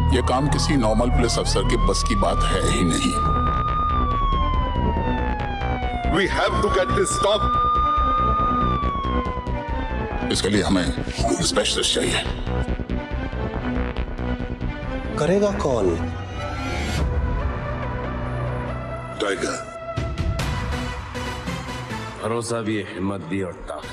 ये काम किसी नॉर्मल पुलिस अफसर के बस की बात है ही नहीं। We have to get this stopped. इसके लिए हमें स्पेशलिस्ट चाहिए। करेगा कौन? टाइगर। भरोसा भी है, हिम्मत भी और ताकत।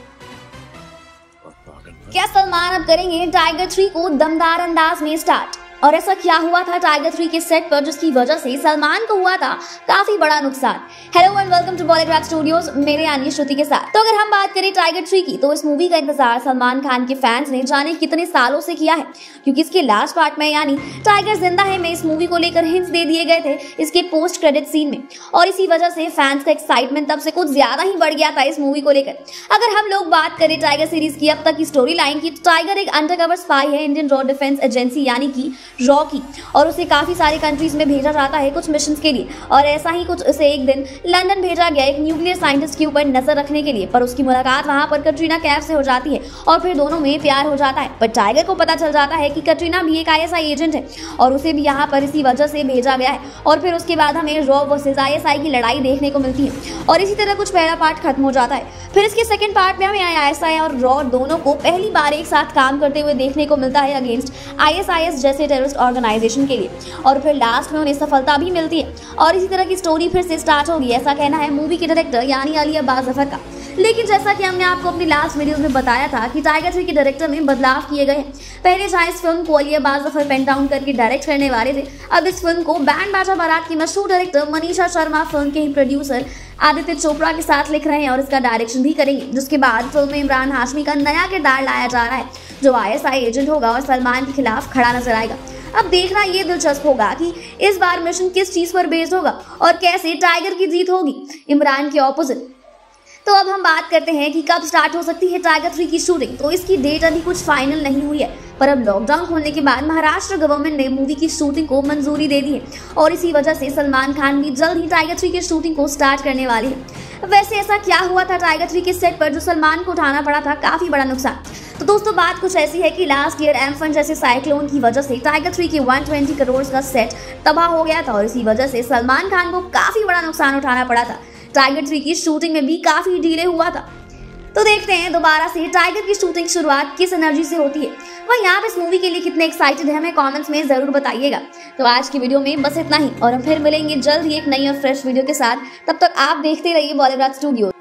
क्या सलमान अब करेंगे टाइगर 3 को दमदार अंदाज में स्टार्ट? और ऐसा क्या हुआ था टाइगर 3 के सेट पर जिसकी वजह से सलमान को हुआ था काफी बड़ा नुकसान? Hello and welcome to Bollywood Studios, मेरे यानी श्रुति के साथ। तो अगर हम बात करें टाइगर 3 की, तो इस मूवी का इंतजार सलमान खान के फैंस ने जाने कितने सालों से किया है, क्योंकि इसके लास्ट पार्ट में यानी टाइगर जिंदा है में इस मूवी को लेकर हिंट्स दे दिए गए थे इसके पोस्ट क्रेडिट सीन में, और इसी वजह से फैंस का एक्साइटमेंट तब से कुछ ज्यादा ही बढ़ गया था इस मूवी को लेकर। अगर हम लोग बात करें टाइगर सीरीज की अब तक की स्टोरी लाइन की, तो टाइगर एक अंडरकवर स्पाई है इंडियन रॉ डिफेंस एजेंसी यानी कि रॉ की, और उसे काफी सारे कंट्रीज में भेजा जाता है कुछ मिशंस के लिए। और ऐसा ही कुछ उसे एक दिन लंदन भेजा गया एक न्यूक्लियर साइंटिस्ट के ऊपर नजर रखने के लिए, पर उसकी मुलाकात वहां पर कटरीना कैफ से हो जाती है और फिर दोनों में प्यार हो जाता है। पर टाइगर को पता चल जाता है कि कटरीना भी एक ISI एजेंट है और उसे भी यहाँ पर इसी वजह से भेजा गया है, और फिर उसके बाद हमें रॉ वर्सेस ISI की लड़ाई देखने को मिलती है, और इसी तरह कुछ पहला पार्ट खत्म हो जाता है। फिर इसके सेकंड पार्ट में हमें ISI और रॉ दोनों को पहली बार एक साथ काम करते हुए देखने को मिलता है अगेंस्ट ISIS जैसे टेररिस्ट ऑर्गेनाइजेशन के लिए, और फिर लास्ट में उन्हें सफलता भी मिलती है और इसी तरह की स्टोरी फिर से स्टार्ट होगी, ऐसा कहना है मूवी के डायरेक्टर यानी अली अब्बास जफर का। लेकिन जैसा कि हमने आपको अपनी लास्ट वीडियोस में बताया था कि टाइगर 3 के डायरेक्टर में बदलाव किए गए हैं। पहले जहां इस फिल्म को अली अब्बास जफर पेन डाउन करके डायरेक्ट करने वाले थे, अब इस फिल्म को बैंड बाजा बारात की मशहूर डायरेक्टर मनीषा शर्मा फिल्म के ही प्रोड्यूसर आदित्य चोपड़ा के साथ लिख रहे हैं और इसका डायरेक्शन भी करेंगे, जिसके बाद फिल्म में इमरान हाशमी का नया किरदार लाया जा रहा है जो ISI एजेंट होगा और सलमान के खिलाफ खड़ा नजर आएगा। अब देखना ये दिलचस्प होगा कि इस बार मिशन किस चीज पर बेस्ड होगा और कैसे टाइगर की जीत होगी इमरान के ऑपोजिट। तो अब हम बात करते हैं कि कब स्टार्ट हो सकती है टाइगर 3 की शूटिंग। तो इसकी डेट अभी कुछ फाइनल नहीं हुई है, पर अब लॉकडाउन खोलने के बाद महाराष्ट्र गवर्नमेंट ने मूवी की शूटिंग को मंजूरी दे दी है, और इसी वजह से सलमान खान भी जल्द ही टाइगर 3 की शूटिंग को स्टार्ट करने वाले हैं। वैसे ऐसा क्या हुआ था टाइगर 3 के सेट पर जो सलमान को उठाना पड़ा था काफी बड़ा नुकसान? तो दोस्तों बात कुछ ऐसी है कि लास्ट ईयर एम्फन जैसे साइक्लोन की वजह से टाइगर 3 के 120 करोड़ का सेट तबाह हो गया था, और इसी वजह से सलमान खान को काफी बड़ा नुकसान उठाना पड़ा था। टाइगर 3 की शूटिंग में भी काफी डिले हुआ था। तो देखते हैं दोबारा से टाइगर की शूटिंग शुरुआत किस एनर्जी से होती है। वहीं आप इस मूवी के लिए कितने एक्साइटेड हैं हमें कमेंट्स में जरूर बताइएगा। तो आज की वीडियो में बस इतना ही, और हम फिर मिलेंगे जल्द ही एक नई और फ्रेश वीडियो के साथ। तब तक आप देखते रहिए बॉलीवुड स्टूडियो।